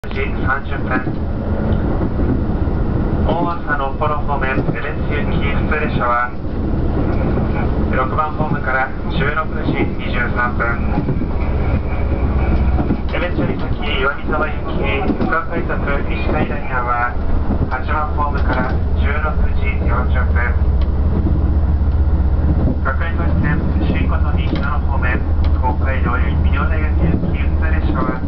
時30分。大朝のポロ方面江別行き普通列車は6番ホームから16時23分。江別より先岩見沢行き福岡快速石階ダイヤは8番ホームから16時40分。各駅線新琴に北の方面北海道より美濃大学行き普通列車は